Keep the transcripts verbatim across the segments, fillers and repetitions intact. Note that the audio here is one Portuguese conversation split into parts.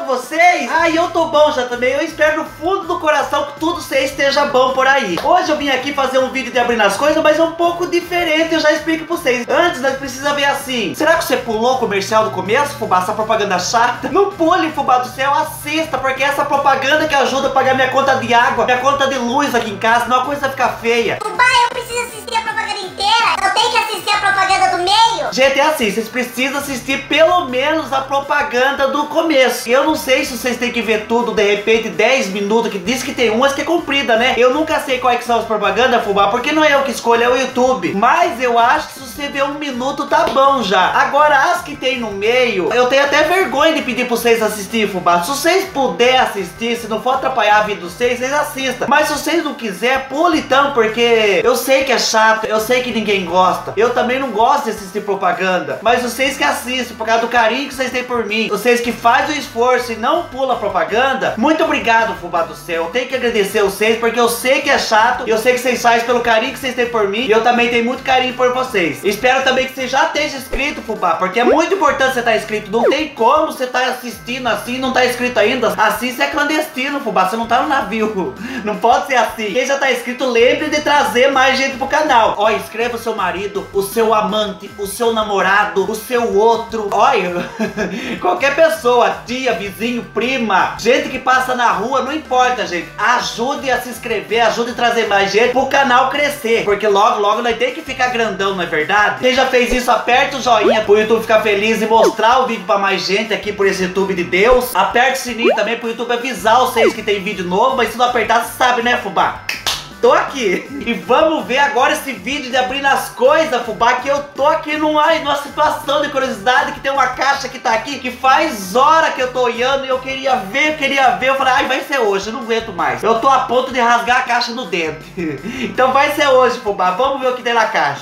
com vocês? Ai, eu tô bom já também. Eu espero no fundo do coração que tudo vocês esteja bom por aí. Hoje eu vim aqui fazer um vídeo de abrindo as coisas, mas é um pouco diferente, eu já explico pra vocês. Antes, nós precisamos ver assim. Será que você pulou o comercial do começo, fubá? Essa propaganda chata? Não pule, fubá do céu, assista, porque é essa propaganda que ajuda a pagar minha conta de água, minha conta de luz aqui em casa, não a coisa ficar feia. Fubá, eu preciso assistir a propaganda inteira. Eu tenho que assistir a propaganda do meio. Gente, é assim, vocês precisam assistir pelo menos a propaganda do começo. Eu não sei se vocês têm que ver tudo, de repente, dez minutos, que diz que tem umas que é comprida, né? Eu nunca sei quais que são as propagandas, fubá, porque não é eu que escolho, é o YouTube. Mas eu acho que se você ver um minuto, tá bom já. Agora, as que tem no meio, eu tenho até vergonha de pedir pra vocês assistir, fubá. Se vocês puderem assistir, se não for atrapalhar a vida de vocês, vocês assistam. Mas se vocês não quiserem, pule então, porque eu sei que é chato, eu sei que ninguém gosta. Eu também não gosto de assistir propaganda, mas vocês que assistem, por causa do carinho que vocês têm por mim, vocês que fazem o esforço e não pula a propaganda, muito obrigado, fubá do céu. Eu tenho que agradecer vocês, porque eu sei que é chato, eu sei que vocês fazem pelo carinho que vocês têm por mim, e eu também tenho muito carinho por vocês. Espero também que você já esteja inscrito, fubá, porque é muito importante você estar inscrito. Não tem como você estar assistindo assim e não estar inscrito ainda. Assim você é clandestino, fubá, você não tá no navio. Não pode ser assim. Quem já tá inscrito, lembre de trazer mais gente pro canal. Ó, inscreva o seu marido, o seu amante, o seu namorado, o seu outro. Olha, qualquer pessoa, tia, vizinho, prima, gente que passa na rua, não importa, gente. Ajude a se inscrever, ajude a trazer mais gente pro canal crescer, porque logo, logo nós tem que ficar grandão, não é verdade? Quem já fez isso, aperta o joinha pro YouTube ficar feliz e mostrar o vídeo pra mais gente aqui por esse YouTube de Deus. Aperta o sininho também pro YouTube avisar vocês que tem vídeo novo, mas se não apertar, você sabe, né, fubá? Tô aqui. E vamos ver agora esse vídeo de abrindo as coisas, fubá, que eu tô aqui numa, numa situação de curiosidade, que tem uma caixa que tá aqui, que faz hora que eu tô olhando e eu queria ver, eu queria ver. Eu falei, ai, vai ser hoje, eu não aguento mais. Eu tô a ponto de rasgar a caixa no dente. Então vai ser hoje, fubá. Vamos ver o que tem na caixa.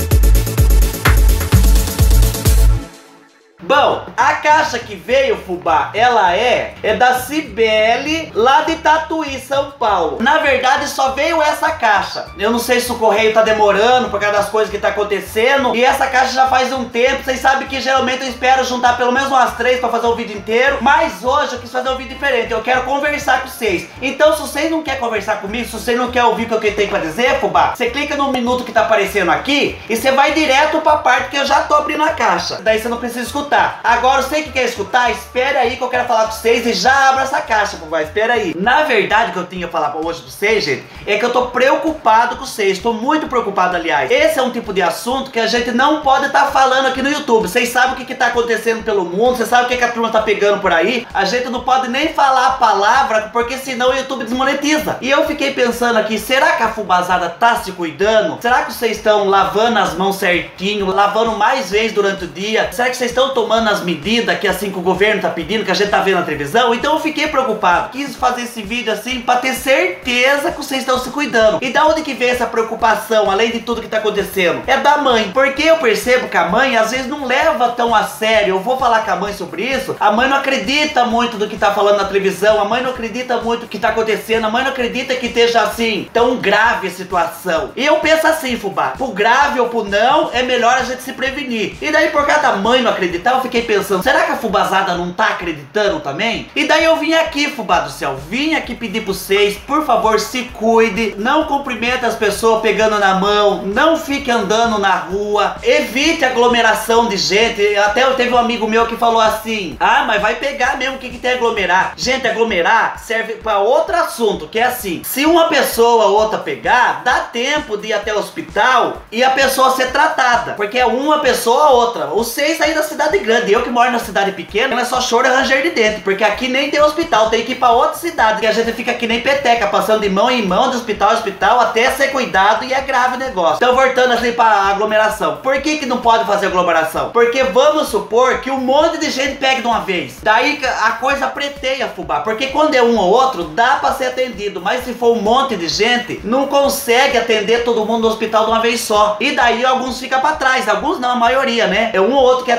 Bom, a caixa que veio, fubá, ela é, é da Cibele, lá de Tatuí, São Paulo. Na verdade, só veio essa caixa. Eu não sei se o correio tá demorando por causa das coisas que tá acontecendo. E essa caixa já faz um tempo. Vocês sabem que geralmente eu espero juntar pelo menos umas três pra fazer o vídeo inteiro. Mas hoje eu quis fazer um vídeo diferente. Eu quero conversar com vocês. Então, se vocês não querem conversar comigo, se vocês não querem ouvir o que eu tenho pra dizer, fubá, você clica no minuto que tá aparecendo aqui e você vai direto pra parte que eu já tô abrindo a caixa. Daí você não precisa escutar. Agora, você que quer escutar, espera aí que eu quero falar com vocês e já abra essa caixa, fubá, espera aí. Na verdade, o que eu tinha que falar hoje pra vocês, gente, é que eu tô preocupado com vocês, tô muito preocupado, aliás. Esse é um tipo de assunto que a gente não pode estar tá falando aqui no YouTube. Vocês sabem o que que tá acontecendo pelo mundo, vocês sabem o que que a turma tá pegando por aí. A gente não pode nem falar a palavra, porque senão o YouTube desmonetiza. E eu fiquei pensando aqui, será que a fubazada tá se cuidando? Será que vocês estão lavando as mãos certinho, lavando mais vezes durante o dia? Será que vocês estão tomando as medidas que assim que o governo tá pedindo, que a gente tá vendo na televisão? Então eu fiquei preocupado. Quis fazer esse vídeo assim pra ter certeza que vocês estão se cuidando. E da onde que vem essa preocupação, além de tudo que tá acontecendo? É da mãe. Porque eu percebo que a mãe às vezes não leva tão a sério. Eu vou falar com a mãe sobre isso. A mãe não acredita muito do que tá falando na televisão. A mãe não acredita muito do que tá acontecendo. A mãe não acredita que esteja assim, tão grave a situação. E eu penso assim, fubá, pro grave ou pro não, é melhor a gente se prevenir. E daí, por causa da mãe não acreditar, eu fiquei pensando, será que a fubazada não tá acreditando também? E daí eu vim aqui, fubá do céu, vim aqui pedir pra vocês, por favor, se cuide, não cumprimente as pessoas pegando na mão, não fique andando na rua, evite aglomeração de gente. Até eu teve um amigo meu que falou assim, ah, mas vai pegar mesmo, o que que tem aglomerar? Gente, aglomerar serve pra outro assunto, que é assim, se uma pessoa ou outra pegar, dá tempo de ir até o hospital e a pessoa ser tratada, porque é uma pessoa ou outra, ou seis sair da cidade grande. Eu que moro na cidade pequena, é só choro e ranger de dentro, porque aqui nem tem hospital, tem que ir pra outra cidade, que a gente fica aqui nem peteca, passando de mão em mão, de hospital a hospital, até ser cuidado, e é grave o negócio. Então, voltando assim pra aglomeração, por que que não pode fazer aglomeração? Porque vamos supor que um monte de gente pegue de uma vez, daí a coisa preteia, fubá, porque quando é um ou outro, dá pra ser atendido, mas se for um monte de gente, não consegue atender todo mundo no hospital de uma vez só, e daí alguns ficam pra trás, alguns não, a maioria, né, é um ou outro que é atendido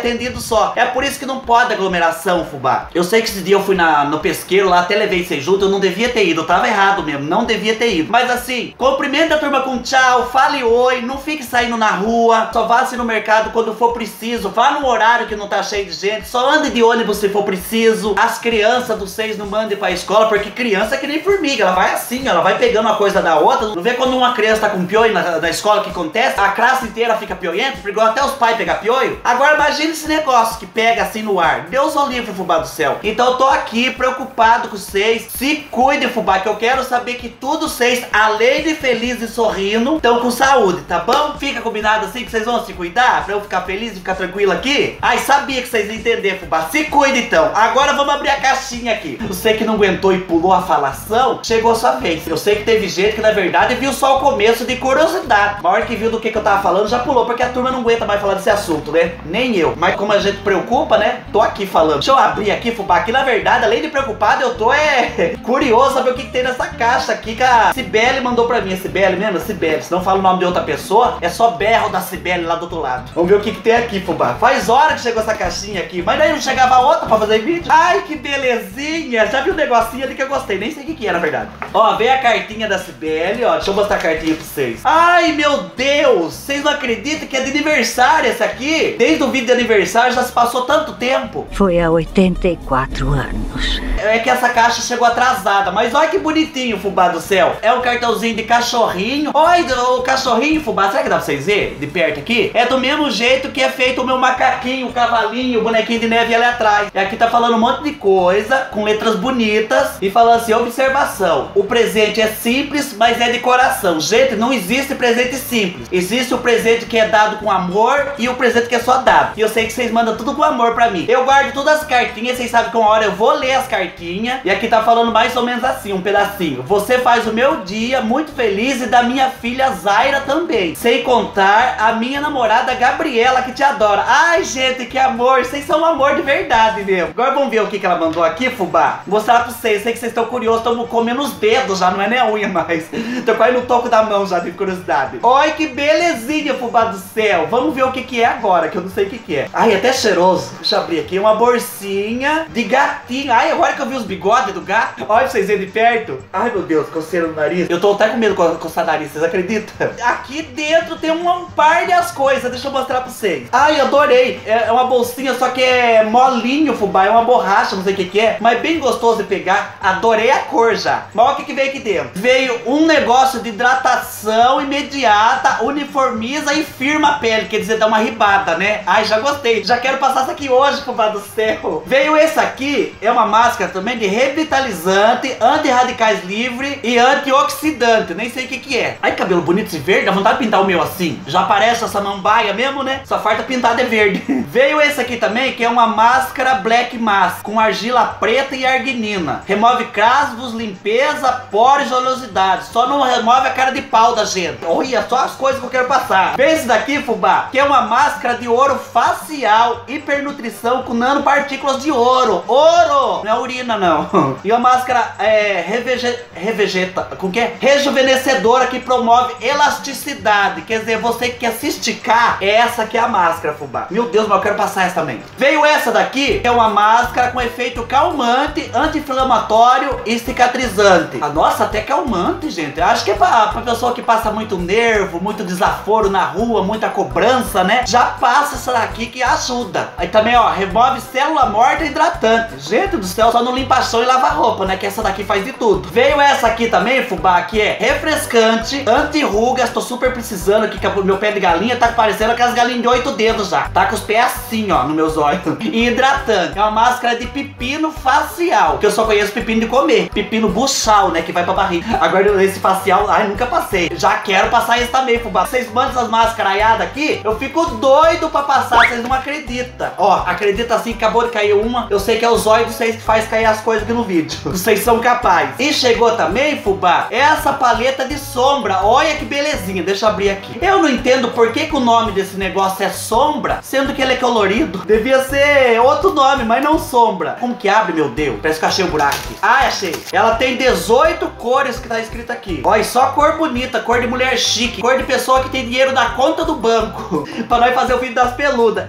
só. É por isso que não pode aglomeração, fubá. Eu sei que esse dia eu fui na, no pesqueiro lá, até levei vocês junto, eu não devia ter ido, eu tava errado mesmo, não devia ter ido. Mas assim, cumprimenta a turma com tchau, fale oi, não fique saindo na rua, só vá assim no mercado quando for preciso, vá no horário que não tá cheio de gente, só ande de ônibus se for preciso. As crianças dos seis não mandem pra escola, porque criança é que nem formiga, ela vai assim, ela vai pegando uma coisa da outra. Não vê quando uma criança tá com pioio na, na escola, o que acontece? A classe inteira fica pioienta, igual até os pais pegar pioio. Agora imagine esse negócio que pega assim no ar. Deus o livre, fubá do céu. Então eu tô aqui preocupado com vocês. Se cuide, fubá, que eu quero saber que todos vocês, além de felizes e sorrindo, estão com saúde, tá bom? Fica combinado assim que vocês vão se cuidar? Pra eu ficar feliz e ficar tranquilo aqui? Ai, sabia que vocês iam entender, fubá. Se cuide então. Agora vamos abrir a caixinha aqui. Você que não aguentou e pulou a falação, chegou a sua vez. Eu sei que teve gente que na verdade viu só o começo de curiosidade. A hora que viu do que, que eu tava falando já pulou, porque a turma não aguenta mais falar desse assunto, né? Nem eu. Mas como a gente preocupa, né? Tô aqui falando. Deixa eu abrir aqui, fubá. Aqui na verdade, além de preocupado, eu tô é curioso saber o que, que tem nessa caixa aqui que a Cibele mandou pra mim. É Cibele mesmo? É Cibele. Se não fala o nome de outra pessoa, é só berro da Cibele lá do outro lado. Vamos ver o que, que tem aqui, fubá. Faz hora que chegou essa caixinha aqui, mas daí não chegava outra pra fazer vídeo. Ai, que belezinha. Já viu um negocinho ali que eu gostei. Nem sei o que, que é, na verdade. Ó, veio a cartinha da Cibele, ó. Deixa eu mostrar a cartinha pra vocês. Ai, meu Deus. Vocês não acreditam que é de aniversário essa aqui? Desde o vídeo de aniversário já se passou tanto tempo. Foi há oitenta e quatro anos. É que essa caixa chegou atrasada, mas olha que bonitinho, fubá do céu. É um cartãozinho de cachorrinho. Olha o cachorrinho, fubá. Será que dá pra vocês verem de perto aqui? É do mesmo jeito que é feito o meu macaquinho, o cavalinho, o bonequinho de neve ali atrás. E aqui tá falando um monte de coisa, com letras bonitas, e falando assim, observação. O presente é simples, mas é de coração. Gente, não existe presente simples. Existe o presente que é dado com amor e o presente que é só dado. E eu sei que vocês mandam tudo com amor pra mim. Eu guardo todas as cartinhas, vocês sabem que uma hora eu vou ler as cartinhas. E aqui tá falando mais ou menos assim, um pedacinho. Você faz o meu dia muito feliz e da minha filha Zaira também. Sem contar a minha namorada Gabriela, que te adora. Ai, gente, que amor. Vocês são um amor de verdade mesmo. Agora vamos ver o que, que ela mandou aqui, fubá. Vou mostrar pra vocês. Sei que vocês estão curiosos, estão comendo os dedos já, não é nem a unha mais. Tô quase no toco da mão já, de curiosidade. Olha que belezinha, fubá do céu. Vamos ver o que, que é agora, que eu não sei o que, que é. Ai, até cheiroso. Deixa eu abrir aqui. Uma bolsinha de gatinho. Ai, agora que eu vi os bigodes do gato. Olha pra vocês verem de perto. Ai, meu Deus, coceira no nariz. Eu tô até com medo de coçar o nariz, vocês acreditam? Aqui dentro tem um par de as coisas. Deixa eu mostrar pra vocês. Ai, adorei. É uma bolsinha, só que é molinho, fubá. É uma borracha, não sei o que, que é. Mas bem gostoso de pegar. Adorei a cor já. Mas olha o que, que veio aqui dentro. Veio um negócio de hidratação imediata, uniformiza e firma a pele. Quer dizer, dá uma ribada, né? Ai, já gostei. Já quero passar isso aqui hoje, fubá do céu. Veio esse aqui. É uma máscara também de revitalizante, anti-radicais livre e antioxidante. Nem sei o que, que é. Ai, cabelo bonito esse verde. Dá vontade de pintar o meu assim. Já parece essa samambaia mesmo, né? Só falta pintar de verde. Veio esse aqui também, que é uma máscara Black Mask com argila preta e arginina. Remove crasvos, limpeza, poros e oleosidade. Só não remove a cara de pau da gente. Olha só as coisas que eu quero passar. Vê esse daqui, fubá, que é uma máscara de ouro facial, hipernutrição com nanopartículas de ouro. Ouro! Não é urina, não. E uma máscara é, revege, revegeta, com que? Rejuvenescedora, que promove elasticidade. Quer dizer, você que quer se esticar, é essa que é a máscara, fubá. Meu Deus, mas eu quero passar essa também. Veio essa daqui, que é uma máscara com efeito calmante, anti-inflamatório e cicatrizante. Ah, nossa, até calmante, gente. Acho que é pra, pra pessoa que passa muito nervo, muito desaforo na rua, muita cobrança, né? Já passa essa daqui que ajuda. Aí também, ó, remove célula morta e hidratante. Gente do céu, só não limpa chão e lava roupa, né? Que essa daqui faz de tudo. Veio essa aqui também, fubá, que é refrescante, anti-rugas. Tô super precisando aqui, que o meu pé de galinha tá parecendo aquelas galinhas de oito dedos já. Tá com os pés assim, ó, nos meus olhos. E hidratante. É uma máscara de pepino facial, que eu só conheço pepino de comer. Pepino buchal, né? Que vai pra barriga. Agora esse facial, ai, nunca passei. Já quero passar esse também, fubá. Vocês mandam essas mascaraiadas aqui, eu fico doido pra passar, vocês não acreditam. Ó, acredita assim, acabou de cair uma. Eu sei que é o zóio de vocês que faz cair as coisas aqui no vídeo. Vocês são capazes. E chegou também, fubá, essa paleta de sombra. Olha que belezinha, deixa eu abrir aqui. Eu não entendo por que que o nome desse negócio é sombra, sendo que ele é colorido. Devia ser outro nome, mas não sombra. Como que abre, meu Deus? Parece que eu achei um buraco aqui. Ah, achei. Ela tem dezoito cores que tá escrito aqui. Olha, só cor bonita, cor de mulher chique, cor de pessoa que tem dinheiro na conta do banco. Pra nós fazer o vídeo das peludas. Eu, ai,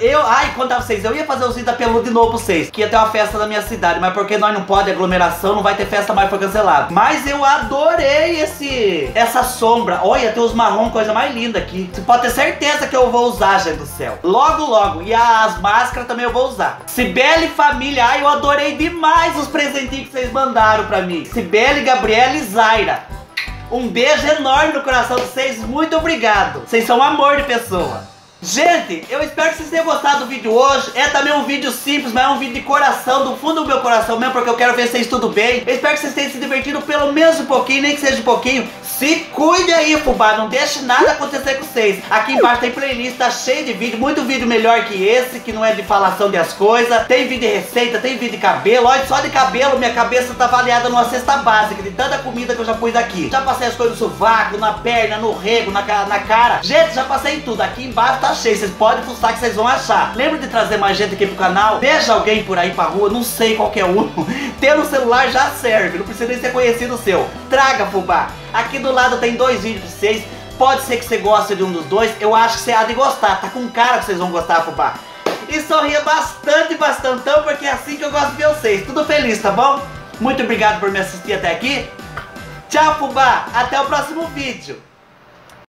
e contar pra vocês, eu ia fazer o vídeo da peluda de novo pra vocês, que ia ter uma festa na minha cidade, mas porque nós não pode aglomeração, não vai ter festa mais, foi cancelado. Mas eu adorei esse essa sombra. Olha, tem os marrom, coisa mais linda aqui. Você pode ter certeza que eu vou usar, gente do céu. Logo, logo. E as máscaras também eu vou usar. Cibele Família, ai, eu adorei demais os presentinhos que vocês mandaram pra mim. Cibele, Gabriela e Zaira. Um beijo enorme no coração de vocês, muito obrigado. Vocês são um amor de pessoa. Gente, eu espero que vocês tenham gostado do vídeo hoje. É também um vídeo simples, mas é um vídeo de coração, do fundo do meu coração mesmo, porque eu quero ver vocês tudo bem. Eu espero que vocês tenham se divertido pelo menos um pouquinho, nem que seja um pouquinho. Se cuide aí, fubá, não deixe nada acontecer com vocês. Aqui embaixo tem playlist, tá cheio de vídeo, muito vídeo melhor que esse, que não é de falação de as coisas. Tem vídeo de receita, tem vídeo de cabelo. Olha, só de cabelo minha cabeça tá avaliada numa cesta básica, de tanta comida que eu já pus aqui. Já passei as coisas no sovaco, na perna, no rego, na, na cara. Gente, já passei em tudo. Aqui embaixo tá cheio, vocês podem fuçar que vocês vão achar. Lembra de trazer mais gente aqui pro canal? Veja alguém por aí pra rua, não sei qualquer um. Ter um celular já serve, não precisa nem ser conhecido o seu. Traga, fubá. Aqui do lado tem dois vídeos pra vocês. Pode ser que você goste de um dos dois. Eu acho que você há de gostar. Tá com cara que vocês vão gostar, fubá. E sorria bastante, bastantão, porque é assim que eu gosto de ver vocês. Tudo feliz, tá bom? Muito obrigado por me assistir até aqui. Tchau, fubá. Até o próximo vídeo.